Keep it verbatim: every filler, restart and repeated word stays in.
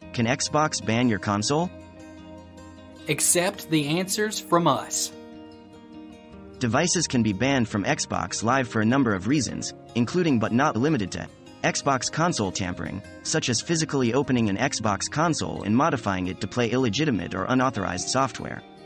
Can Xbox ban your console? Accept the answers from us. Devices can be banned from Xbox Live for a number of reasons, including but not limited to Xbox console tampering, such as physically opening an Xbox console and modifying it to play illegitimate or unauthorized software.